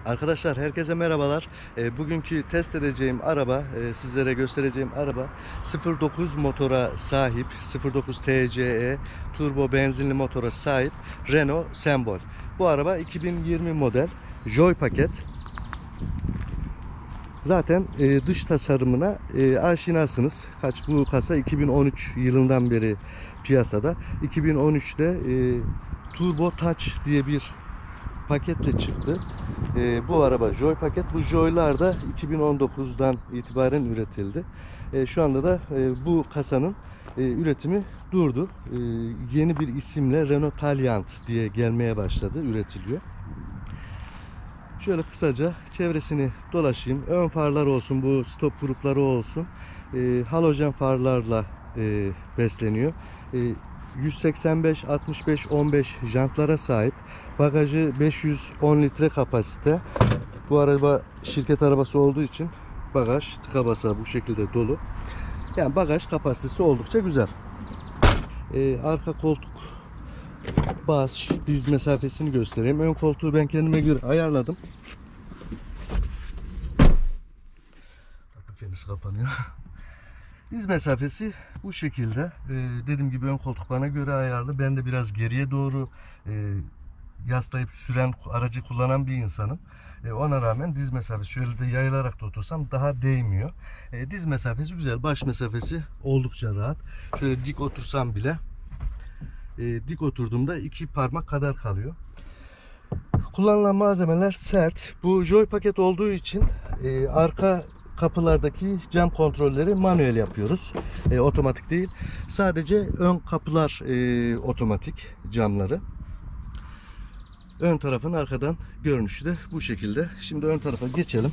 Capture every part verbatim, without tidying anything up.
Arkadaşlar herkese merhabalar. E, bugünkü test edeceğim araba, e, sizlere göstereceğim araba sıfır dokuz motora sahip, sıfır dokuz T C E turbo benzinli motora sahip Renault Sembol. Bu araba iki bin yirmi model Joy paket. Zaten e, dış tasarımına e, aşinasınız. Kaç bu kasa iki bin on üç yılından beri piyasada. iki bin on üçte e, Turbo Touch diye bir paketle çıktı. E, bu araba Joy paket. Bu Joy'lar da iki bin on dokuzdan itibaren üretildi. E, şu anda da e, bu kasanın e, üretimi durdu. E, yeni bir isimle Renault Taliant diye gelmeye başladı. Üretiliyor. Şöyle kısaca çevresini dolaşayım. Ön farlar olsun, bu stop grupları olsun. E, halojen farlarla e, besleniyor. E, yüz seksen beş altmış beş on beş jantlara sahip. Bagajı beş yüz on litre kapasite. Bu araba şirket arabası olduğu için bagaj tıka basa bu şekilde dolu. Yani bagaj kapasitesi oldukça güzel. E, arka koltuk bas, diz mesafesini göstereyim. Ön koltuğu ben kendime göre ayarladım. Bak, kendisi kapanıyor. Diz mesafesi bu şekilde. Ee, dediğim gibi ön koltuk bana göre ayarlı. Ben de biraz geriye doğru e, yaslayıp süren aracı kullanan bir insanım. E, ona rağmen diz mesafesi şöyle de yayılarak da otursam daha değmiyor. E, diz mesafesi güzel. Baş mesafesi oldukça rahat. Şöyle dik otursam bile e, dik oturduğumda iki parmak kadar kalıyor. Kullanılan malzemeler sert. Bu Joy paket olduğu için e, arka kapılardaki cam kontrolleri manuel yapıyoruz. E, otomatik değil. Sadece ön kapılar e, otomatik camları. Ön tarafın arkadan görünüşü de bu şekilde. Şimdi ön tarafa geçelim.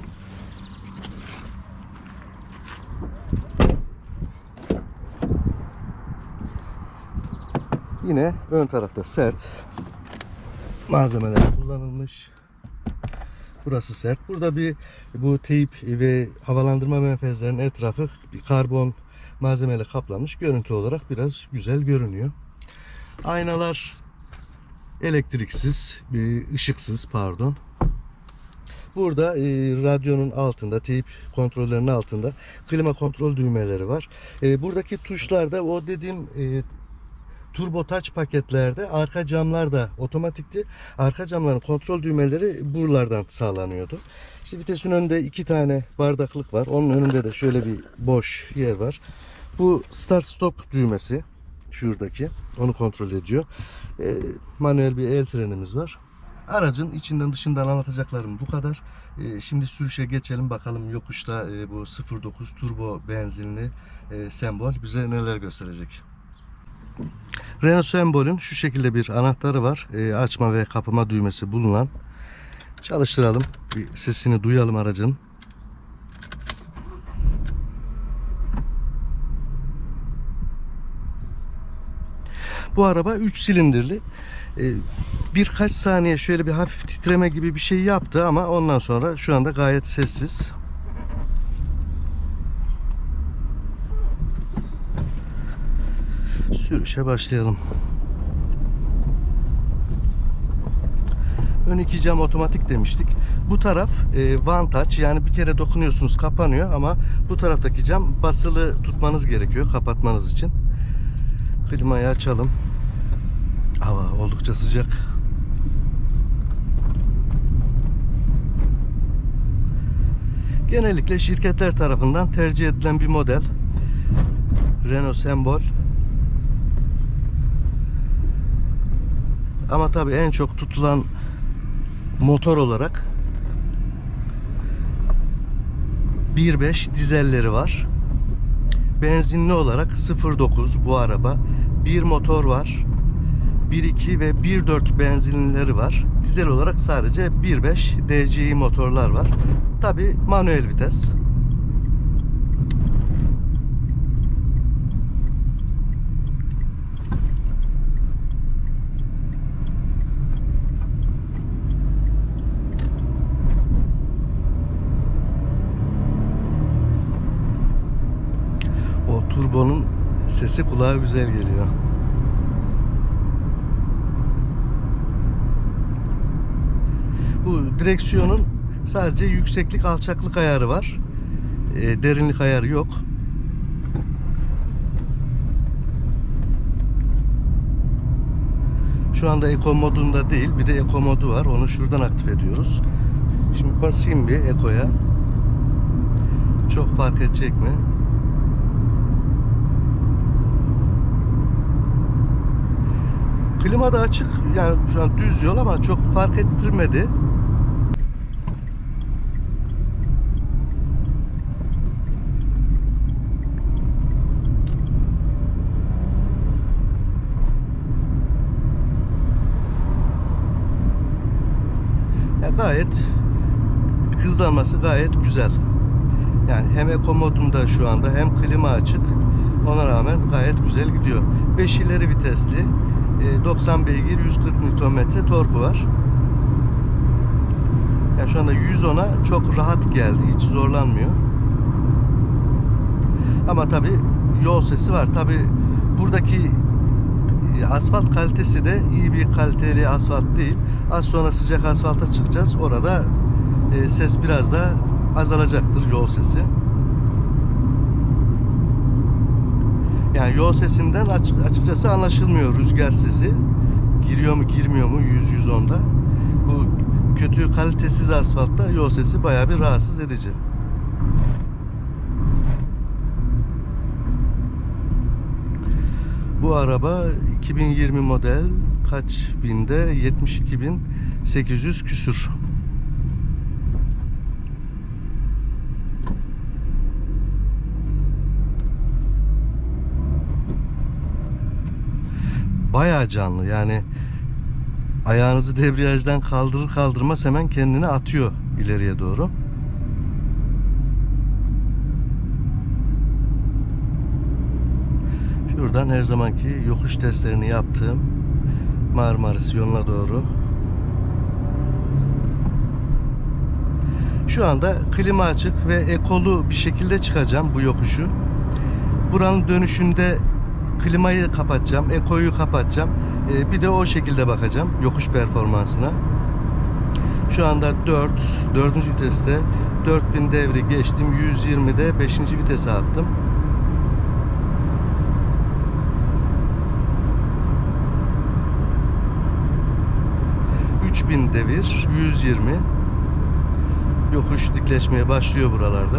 Yine ön tarafta sert malzemeler kullanılmış. Burası sert. Burada bir bu teyp ve havalandırma menfezlerinin etrafı bir karbon malzemeyle kaplanmış. Görüntü olarak biraz güzel görünüyor. Aynalar elektriksiz, ışıksız pardon. Burada e, radyonun altında, teyp kontrollerinin altında klima kontrol düğmeleri var. E, buradaki tuşlarda o dediğim e, Turbo Touch paketlerde arka camlar da otomatikti. Arka camların kontrol düğmeleri buralardan sağlanıyordu. İşte vitesin önünde iki tane bardaklık var. Onun önünde de şöyle bir boş yer var. Bu start stop düğmesi şuradaki. Onu kontrol ediyor. E, manuel bir el frenimiz var. Aracın içinden dışından anlatacaklarım bu kadar. E, şimdi sürüşe geçelim. Bakalım yokuşta e, bu sıfır dokuz turbo benzinli e, Sembol bize neler gösterecek. Renault Sembol'ün şu şekilde bir anahtarı var. E, açma ve kapama düğmesi bulunan. Çalıştıralım. Bir sesini duyalım aracın. Bu araba üç silindirli. E, birkaç saniye şöyle bir hafif titreme gibi bir şey yaptı ama ondan sonra şu anda gayet sessiz. Sürüşe başlayalım. Ön iki cam otomatik demiştik. Bu taraf e, One Touch, yani bir kere dokunuyorsunuz kapanıyor ama bu taraftaki cam basılı tutmanız gerekiyor kapatmanız için. Klimayı açalım. Hava oldukça sıcak. Genellikle şirketler tarafından tercih edilen bir model Renault Sembol. Ama tabii en çok tutulan motor olarak bir nokta beş dizelleri var. Benzinli olarak sıfır dokuz bu araba. Bir motor var. bir nokta iki ve bir nokta dört benzinlileri var. Dizel olarak sadece bir nokta beş D C I motorlar var. Tabii manuel vites. Turbonun sesi kulağa güzel geliyor. Bu direksiyonun Sadece yükseklik alçaklık ayarı var. E, derinlik ayarı yok. Şu anda Eco modunda değil. Bir de Eco modu var. Onu şuradan aktif ediyoruz. Şimdi basayım bir Eco'ya. Çok fark edecek mi? Klima da açık. Yani şu an düz yol ama çok fark ettirmedi. Ya gayet hızlanması gayet güzel. Yani hem Eco modunda şu anda hem klima açık. Ona rağmen gayet güzel gidiyor. beş ileri vitesli. doksan beygir, yüz kırk newton metre torku var. Yani şu anda yüz ona çok rahat geldi. Hiç zorlanmıyor. Ama tabi yol sesi var. Tabi buradaki asfalt kalitesi de iyi bir kaliteli asfalt değil. Az sonra sıcak asfalta çıkacağız. Orada ses biraz da azalacaktır, yol sesi. Yani yol sesinden açıkçası anlaşılmıyor rüzgar sesi. Giriyor mu girmiyor mu yüz yüz onda. Bu kötü kalitesiz asfaltta yol sesi bayağı bir rahatsız edici. Bu araba iki bin yirmi model, kaç binde? yetmiş iki bin sekiz yüz küsür. Bayağı canlı, yani ayağınızı debriyajdan kaldırır kaldırmaz hemen kendini atıyor ileriye doğru. Şuradan her zamanki yokuş testlerini yaptığım Marmaris yoluna doğru. Şu anda klima açık ve ekolu bir şekilde çıkacağım bu yokuşu. Buranın dönüşünde klimayı kapatacağım, ekoyu kapatacağım. Ee, bir de o şekilde bakacağım yokuş performansına. Şu anda dört, dördüncü viteste dört bin devri geçtim. yüz yirmide beşinci vitese attım. üç bin devir, yüz yirmi. Yokuş dikleşmeye başlıyor buralarda.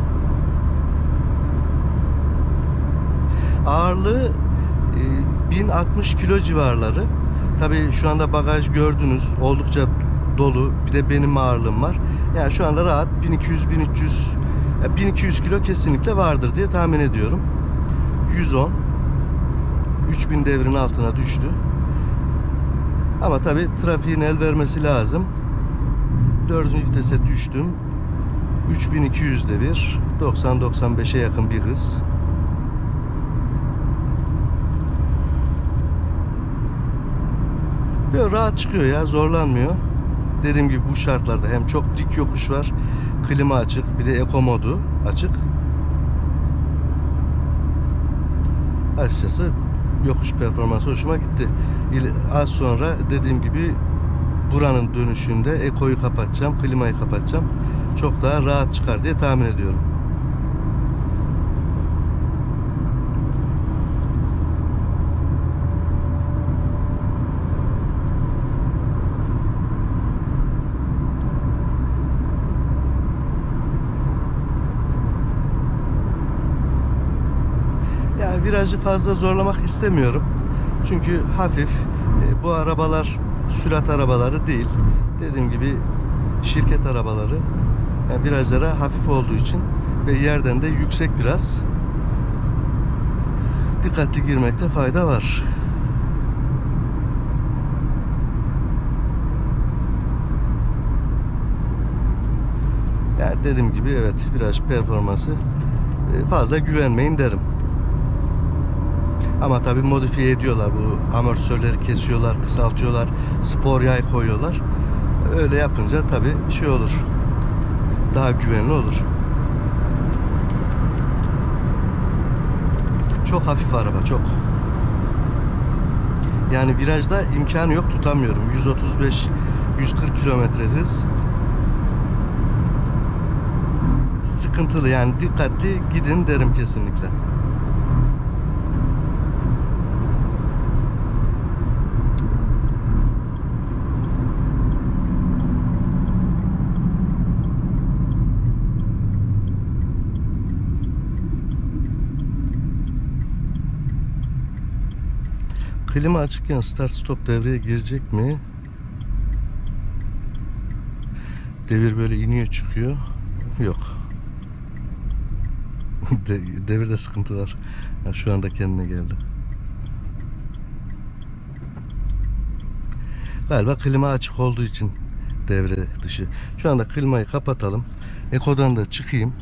Ağırlığı e, bin altmış kilo civarları. Tabii şu anda bagaj gördünüz, oldukça dolu. Bir de benim ağırlığım var. Yani şu anda rahat bin iki yüz bin üç yüz bin iki yüz kilo kesinlikle vardır diye tahmin ediyorum. yüz on üç bin devrin altına düştü. Ama tabii trafiğin el vermesi lazım. dördüncü vitese düştüm. üç bin iki yüz devir, doksan doksan beşe yakın bir hız. Böyle rahat çıkıyor ya, zorlanmıyor. Dediğim gibi bu şartlarda hem çok dik yokuş var, klima açık, bir de Eco modu açık. Açıkçası yokuş performansı hoşuma gitti. Az sonra dediğim gibi buranın dönüşünde Eco'yu kapatacağım, klimayı kapatacağım. Çok daha rahat çıkar diye tahmin ediyorum. Yani virajı fazla zorlamak istemiyorum. Çünkü hafif. E, bu arabalar sürat arabaları değil. Dediğim gibi şirket arabaları. Yani virajlara hafif olduğu için ve yerden de yüksek biraz. Dikkatli girmekte fayda var. Yani dediğim gibi evet, viraj performansı fazla güvenmeyin derim. Ama tabii modifiye ediyorlar, bu amortisörleri kesiyorlar, kısaltıyorlar, spor yay koyuyorlar. Öyle yapınca tabii şey olur, daha güvenli olur. Çok hafif araba, çok. Yani virajda imkanı yok, tutamıyorum. yüz otuz beş yüz kırk kilometre hız. sıkıntılı, yani dikkatli gidin derim kesinlikle. Klima açıkken start stop devreye girecek mi? Devir böyle iniyor çıkıyor. Yok. De devirde sıkıntı var. Yani şu anda kendine geldi. Galiba klima açık olduğu için devre dışı. Şu anda klimayı kapatalım. Eko'dan da çıkayım.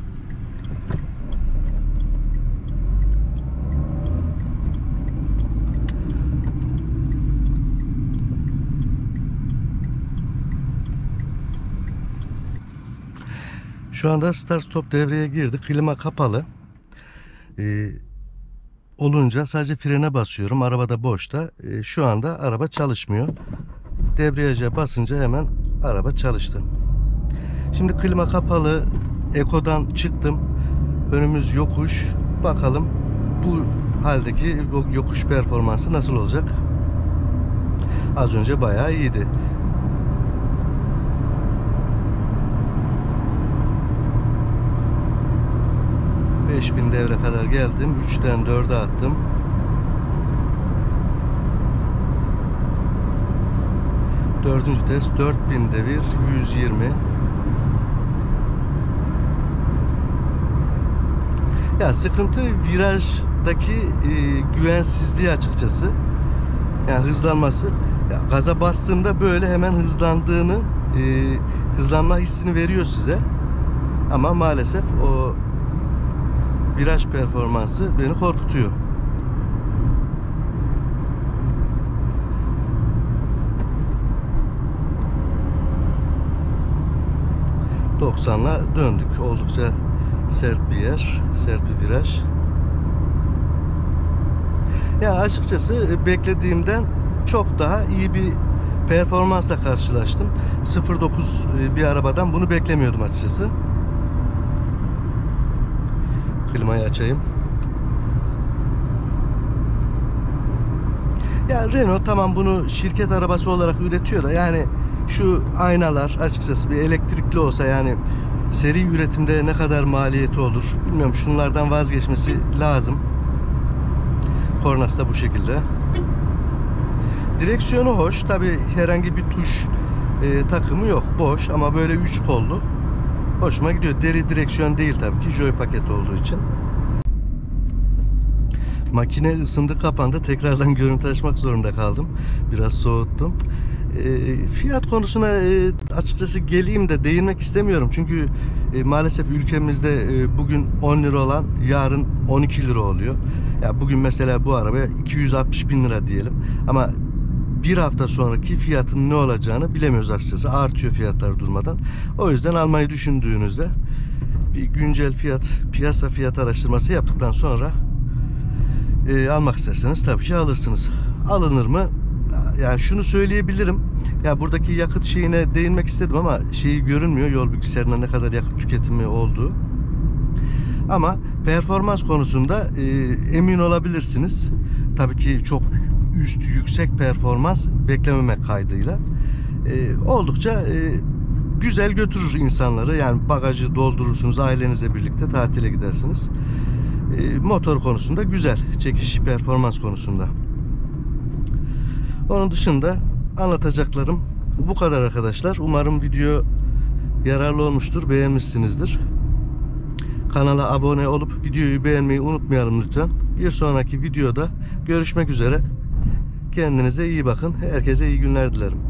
Şu anda start stop devreye girdi. Klima kapalı. Ee, olunca sadece frene basıyorum. Arabada boşta. Ee, şu anda araba çalışmıyor. Debriyaja basınca hemen araba çalıştı. Şimdi klima kapalı. Eko'dan çıktım. Önümüz yokuş. Bakalım bu haldeki yokuş performansı nasıl olacak? Az önce bayağı iyiydi. beş bin devre kadar geldim. üçten dörde attım. Dördüncü test dört bin devir yüz yirmi. Ya sıkıntı virajdaki e, güvensizliği açıkçası. Yani hızlanması. Ya gaza bastığımda böyle hemen hızlandığını, e, hızlanma hissini veriyor size. Ama maalesef o viraj performansı beni korkutuyor. doksanla döndük. Oldukça sert bir yer, sert bir viraj. Yani açıkçası beklediğimden çok daha iyi bir performansla karşılaştım. sıfır dokuz bir arabadan bunu beklemiyordum açıkçası. Klimayı açayım. Ya Renault tamam bunu şirket arabası olarak üretiyor da yani şu aynalar açıkçası bir elektrikli olsa, yani seri üretimde ne kadar maliyeti olur bilmiyorum, şunlardan vazgeçmesi lazım. Kornası da bu şekilde. Direksiyonu hoş. Tabi herhangi bir tuş e, takımı yok. Boş ama böyle üç kollu. Hoşuma gidiyor. Deri direksiyon değil tabii ki. Joy paket olduğu için. Makine ısındı, kapandı. Tekrardan görüntü açmak zorunda kaldım. Biraz soğuttum. E, fiyat konusuna e, açıkçası geleyim de değinmek istemiyorum. Çünkü e, maalesef ülkemizde e, bugün on lira olan yarın on iki lira oluyor. Ya bugün mesela bu arabaya iki yüz altmış bin lira diyelim. Ama bir hafta sonraki fiyatın ne olacağını bilemiyoruz açıkçası. Artıyor fiyatlar durmadan. O yüzden almayı düşündüğünüzde bir güncel fiyat, piyasa fiyat araştırması yaptıktan sonra e, almak isterseniz tabii ki alırsınız. Alınır mı? Yani şunu söyleyebilirim. Ya buradaki yakıt şeyine değinmek istedim ama şeyi görünmüyor. Yol bilgisayarında ne kadar yakıt tüketimi olduğu. Ama performans konusunda e, emin olabilirsiniz. Tabii ki çok üst, yüksek performans beklememek kaydıyla. E, oldukça e, güzel götürür insanları. Yani bagajı doldurursunuz, ailenizle birlikte tatile gidersiniz. E, motor konusunda güzel. Çekiş performans konusunda. Onun dışında anlatacaklarım bu kadar arkadaşlar. Umarım video yararlı olmuştur, beğenmişsinizdir. Kanala abone olup videoyu beğenmeyi unutmayalım lütfen. Bir sonraki videoda görüşmek üzere. Kendinize iyi bakın. Herkese iyi günler dilerim.